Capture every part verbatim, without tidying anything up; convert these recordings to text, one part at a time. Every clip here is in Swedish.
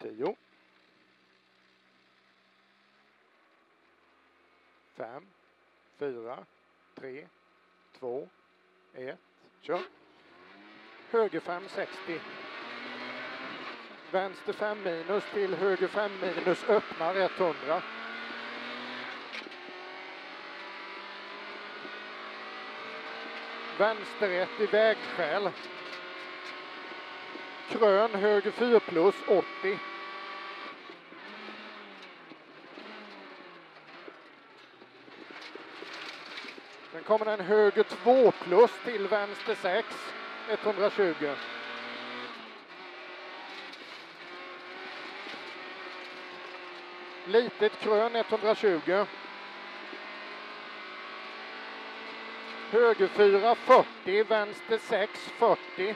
tio. fem, fyra, tre, två, ett. Kör. Höger fem sextio. Vänster fem minus till höger fem minus. Öppnar etthundra. Vänster ett i vägskäl. Krön höger fyra plus åttio. Sen kommer en höger två plus till vänster sex. etthundratjugo. Litet krön etthundratjugo. Höger fyra fyrtio, vänster sex fyrtio.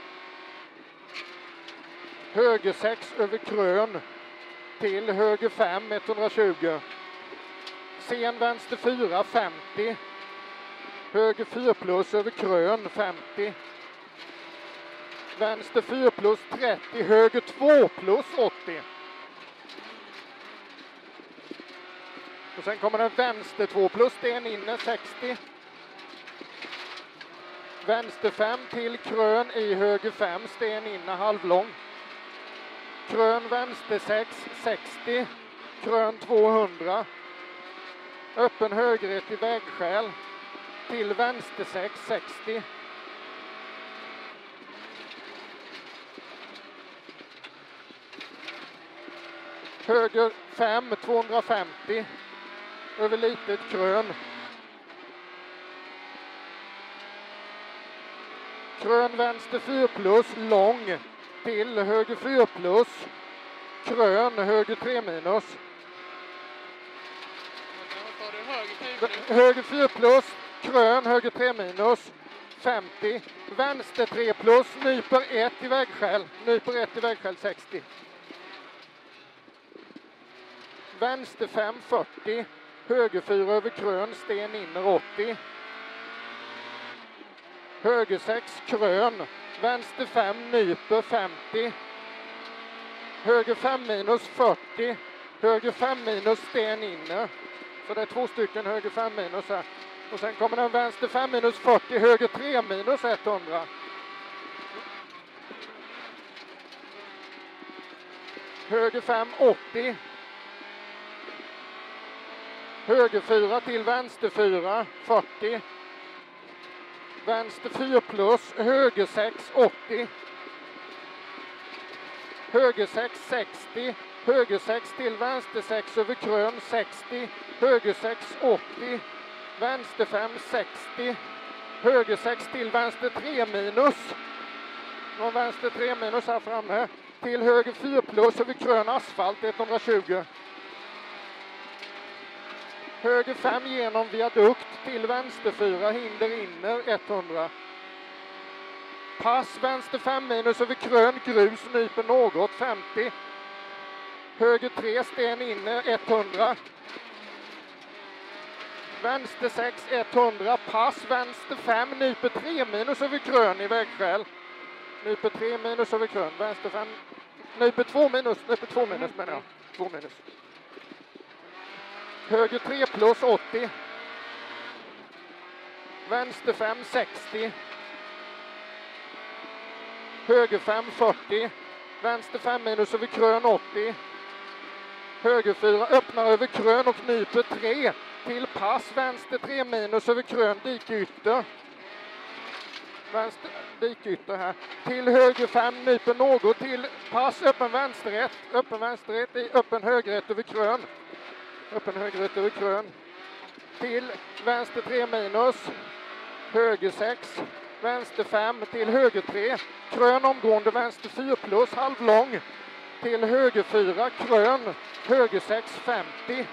Höger sex över krön till höger fem etthundratjugo. Sen vänster fyra femtio. Höger fyra plus över krön femtio. Vänster fyra plus trettio, höger två plus åttio. Och sen kommer en vänster två plus sten inne sextio. Vänster fem till krön i höger fem, sten inne halvlång. Krön vänster sex sextio. Krön tvåhundra. Öppen högerrätt i vägskäl. Till vänster sex sextio. Höger fem tvåhundrafemtio. Över litet krön. Krön vänster fyra plus lång till höger fyra plus. Krön höger tre minus. Höger fyra plus. Krön höger tre minus. femtio. Vänster tre plus. Nyper ett i vägskäl. Nyper ett i vägskäl sextio. Vänster fem fyrtio. Höger fyra över krön. Sten inner åttio. Höger sex krön. Vänster fem nyper femtio. Höger fem minus fyrtio. Höger fem minus sten inne. Så det är två stycken höger fem minus här. Och sen kommer den vänster fem minus fyrtio. Höger tre minus etthundra. Höger fem åttio. Höger fyra till vänster fyra fyrtio. Vänster fyra plus, höger sex åttio. Höger sex sextio. Höger sex till vänster sex över krön sextio. Höger sex åttio. Vänster fem sextio. Höger sex till vänster tre minus. Någon vänster tre minus här framme. Till höger fyra plus över krön asfalt etthundratjugo. Höger fem genom viadukt till vänster fyra, hinder inner etthundra. Pass vänster fem minus över krön, grus, nyper något femtio. Höger tre, sten inner etthundra. Vänster sex etthundra, pass vänster fem, nyper tre minus över krön i vägskäl. Nyper tre minus över krön, vänster fem, nyper två minus, nyper två minus menar jag. två minus. Höger tre plus åttio. Vänster fem sextio. Höger fem fyrtio. Vänster fem minus över krön åttio. Höger fyra öppnar över krön och nyper tre. Till pass vänster tre minus över krön dikytter. Vänster dikytter här. Till höger fem nyper något till pass öppen vänsterrätt. Öppen vänsterrätt i öppen högerrätt över krön. Öppen högerrätt över krön. Till vänster tre minus. Höger sex. Vänster fem till höger tre. Krön omgående vänster fyra plus halvlång. Till höger fyra. Krön. Höger sex femtio.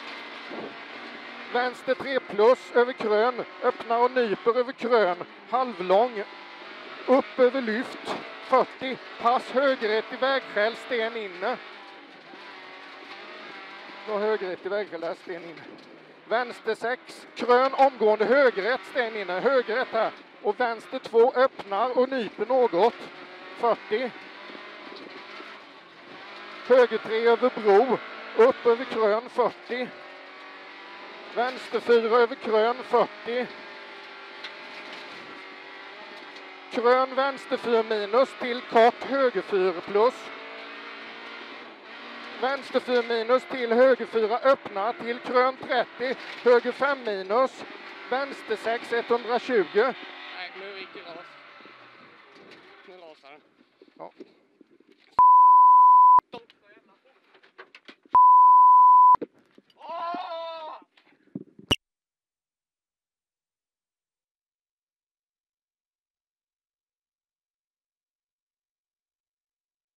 Vänster tre plus över krön. Öppnar och nyper över krön. Halvlång. Upp över lyft. fyrtio. Pass högerrätt i vägskäl. Sten inne. Och högerrätt i vägskäl där. Sten inne. Vänster sex. Krön omgående högerrätt. Sten inne. Högerrätt här. Och vänster två öppnar och nyper något. fyrtio. höger tre över bro, upp över krön fyrtio. Vänster fyra över krön fyrtio. Krön vänster fyra minus till kort höger fyra plus. Vänster fyra minus till höger fyra öppna till krön trettio, höger fem minus, vänster sex etthundratjugo. Nej, nu gick det ras. Nu rasar den. Ja.